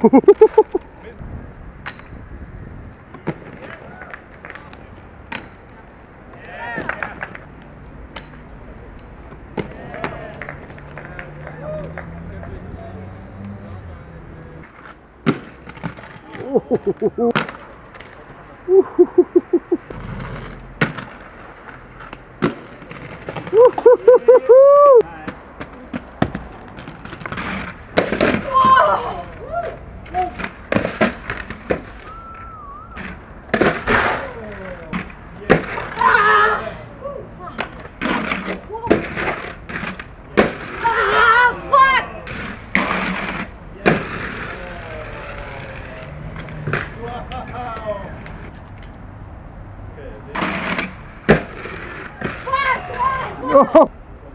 Oh.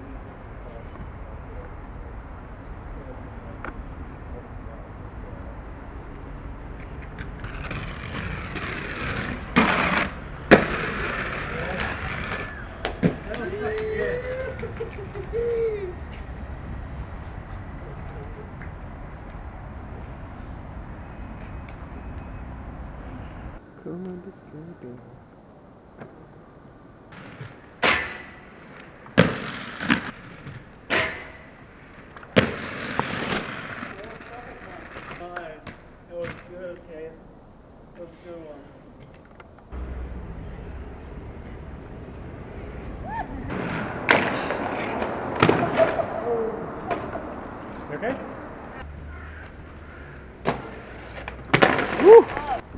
It was good, Kate. It was a good one. You okay? Woo.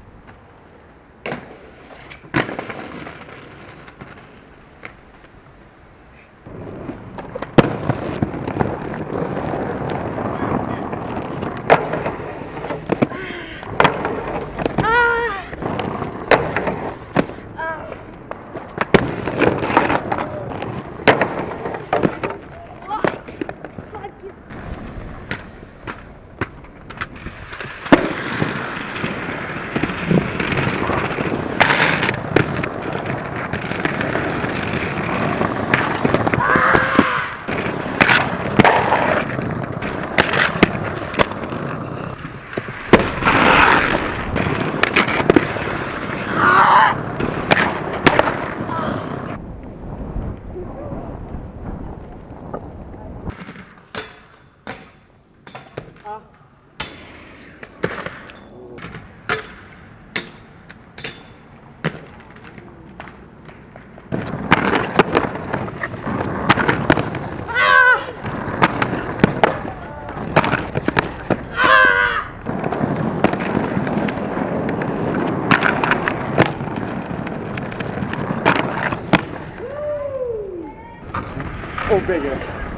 Oh, bigger.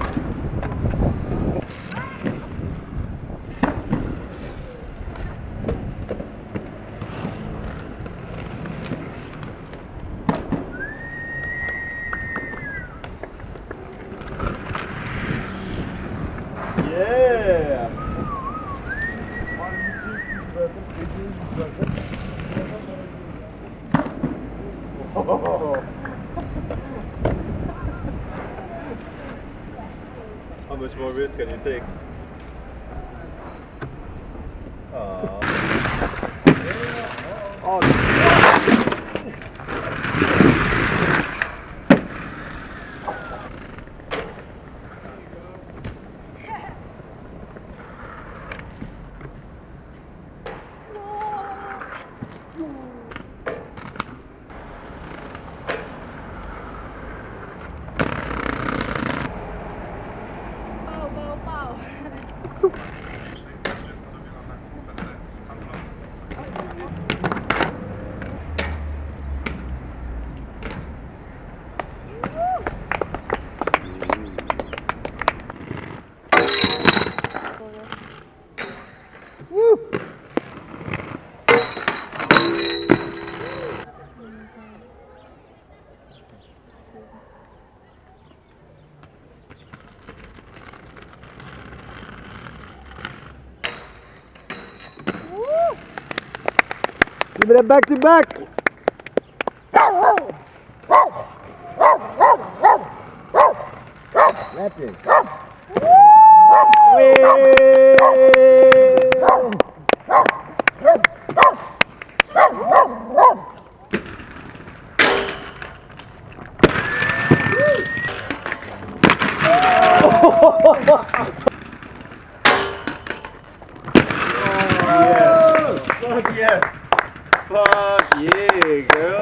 Yeah. Oh. How much more risk can you take? Oh. Give me that back to back. That's it. Fuck yes! Fuck yeah, girl!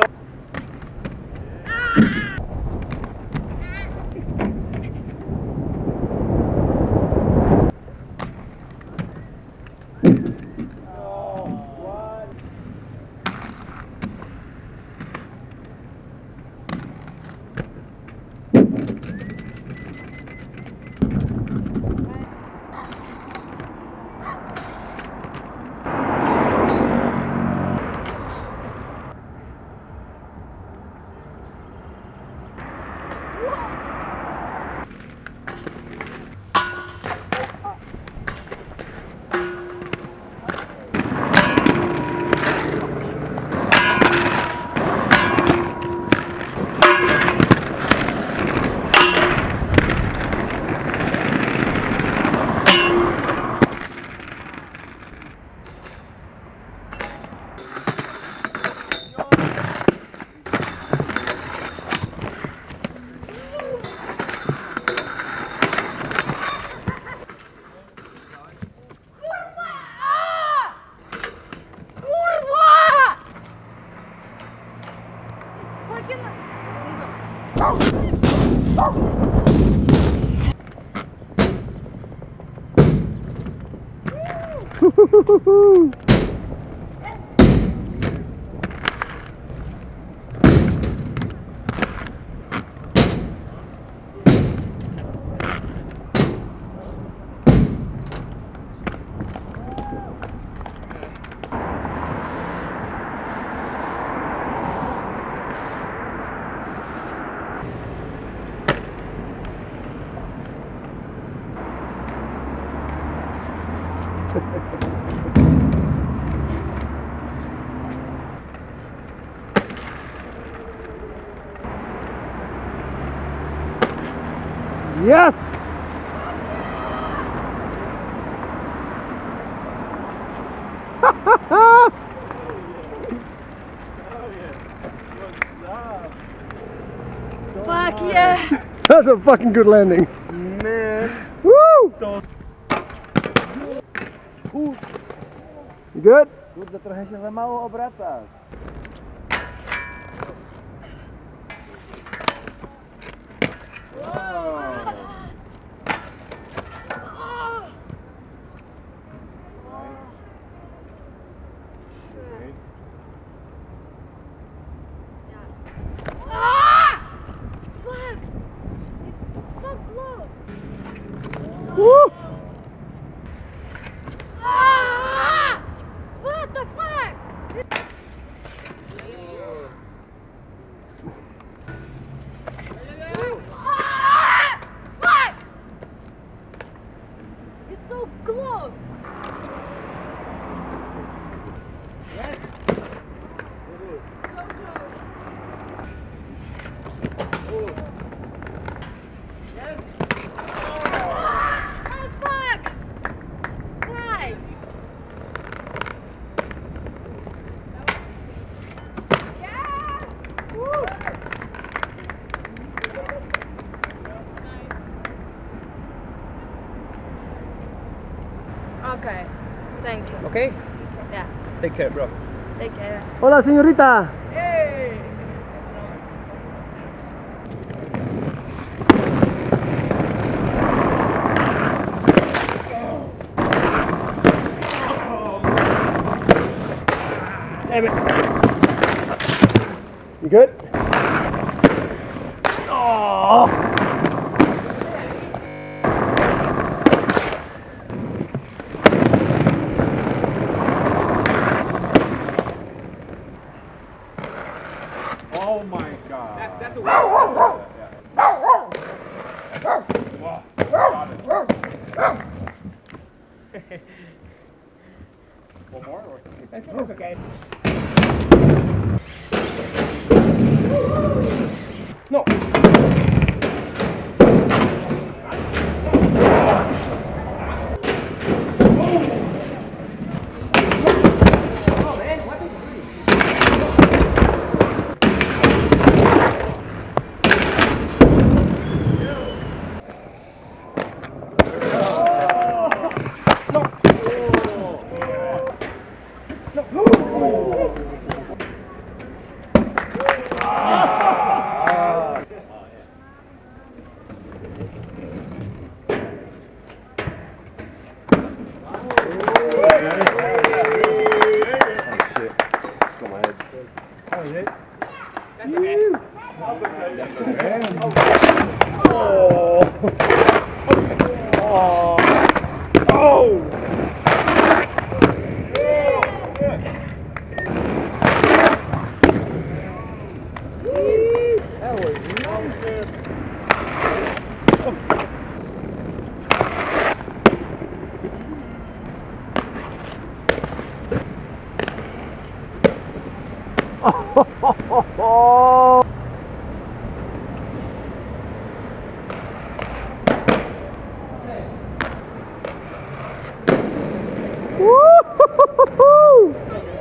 Yes! Fuck yeah! That's a fucking good landing. Man. Woo! So You good? Kurde, trochę się za mało obracasz. Fuck! It's so close! Woo! What the fuck? Fuck! It's so close! Oh fuck! Why? Yes! Woo! Okay, thank you. Okay? Yeah, Take care, bro. take care. Hola, señorita. Damn it. You good? Oh. oh my god. That's a way. One more or I think it's okay. No. head. That was it. That's okay. Oh. Woo-hoo-hoo-hoo.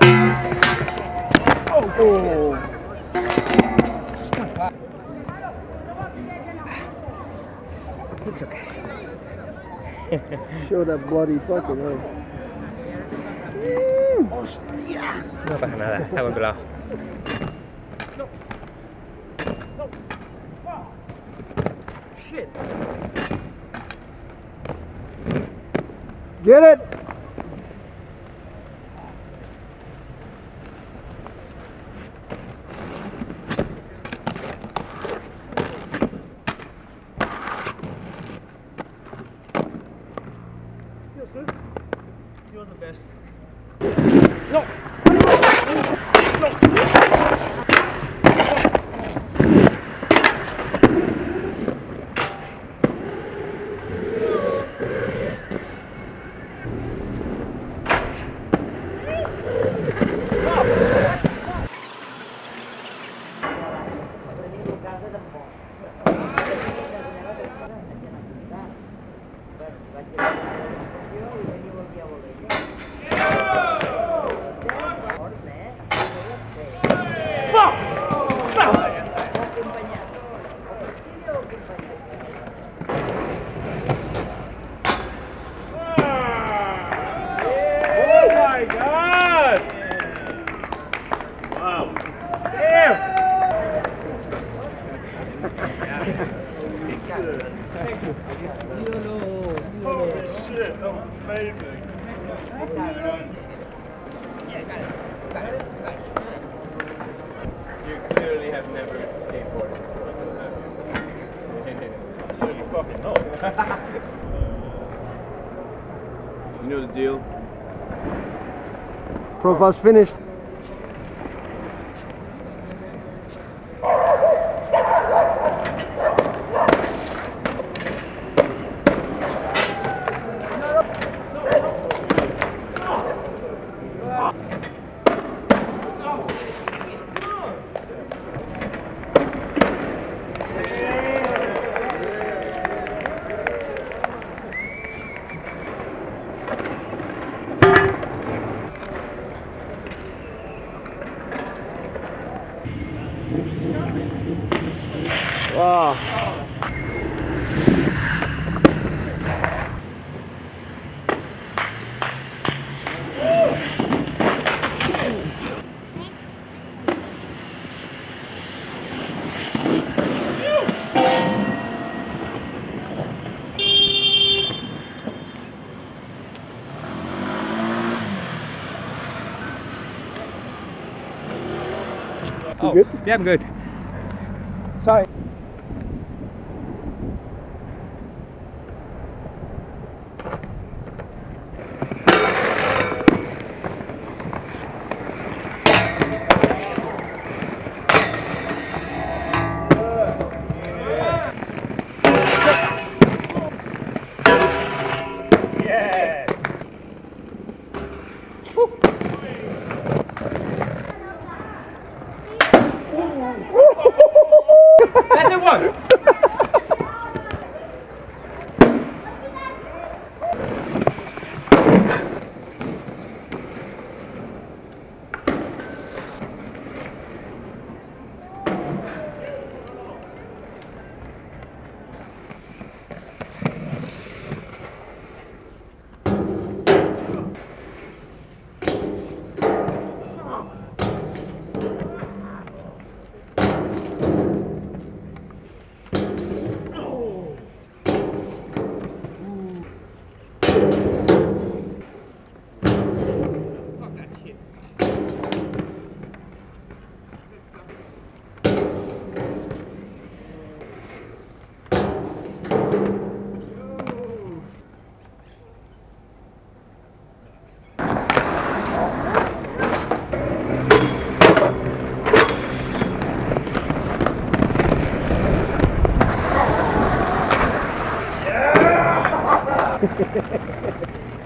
Oh. It's okay. Show that bloody fucking head. No pasa nada, está controlado. Get it! You're the best. No! Holy shit, that was amazing. You clearly have never skateboarded before, have you? Absolutely fucking no. You know the deal? Profile's finished. Wow. Oh, good? yeah, I'm good. Sorry. That's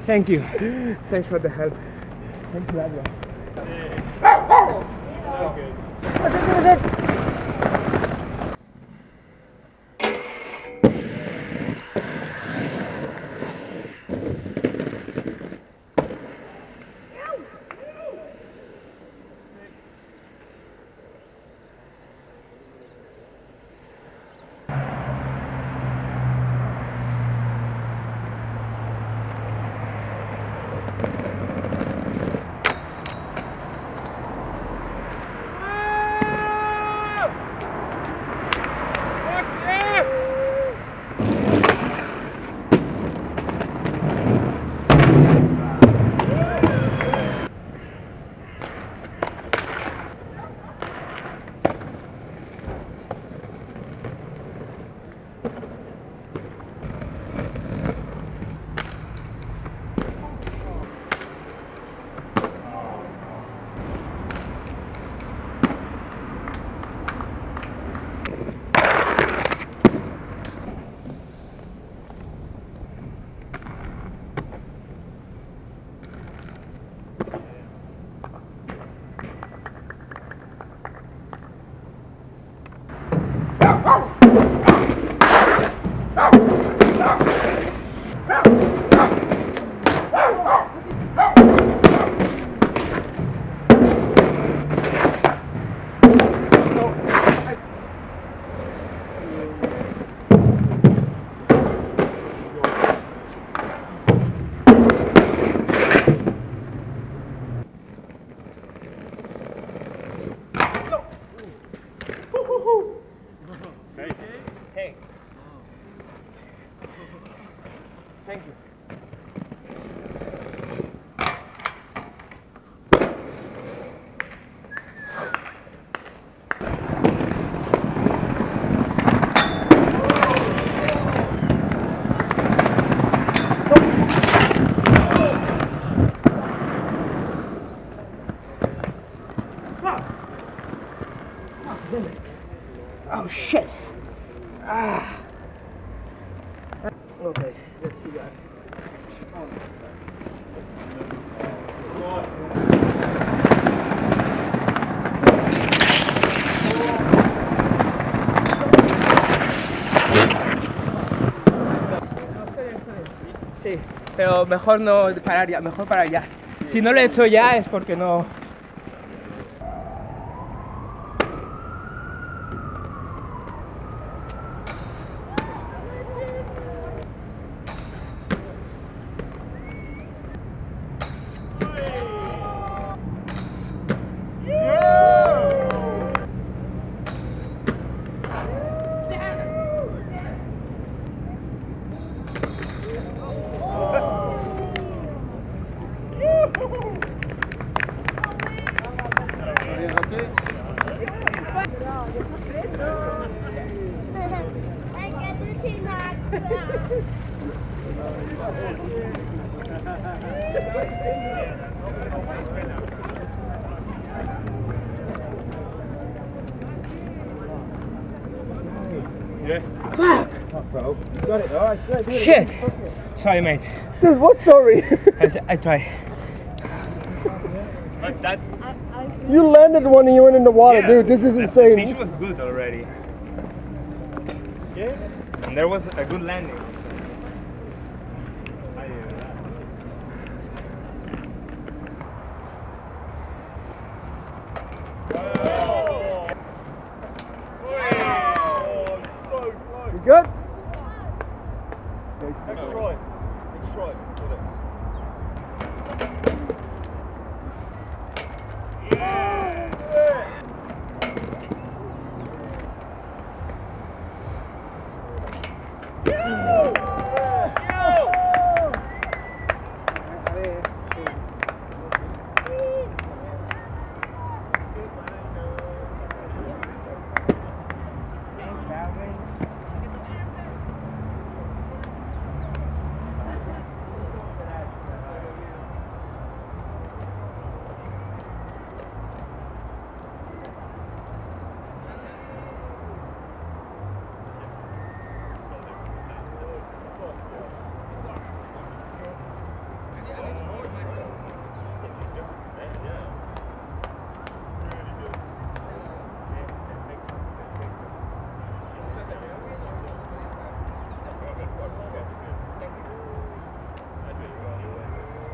Thank you. Thanks for the help. Thanks, Adria. So good. That's it. Thank you. Oh shit! Ah. Okay, let's do that. Sí, pero mejor no parar ya, mejor parar ya. Si no lo he hecho ya es porque no. Yeah. Fuck, bro. You got it. Alright, Shit! Sorry, mate. Dude, what sorry? I try. But that You landed one and you went in the water, yeah, dude. This is the insane. fish was good already. Yeah. And there was a good landing. You good? Next right. Next right. Got it.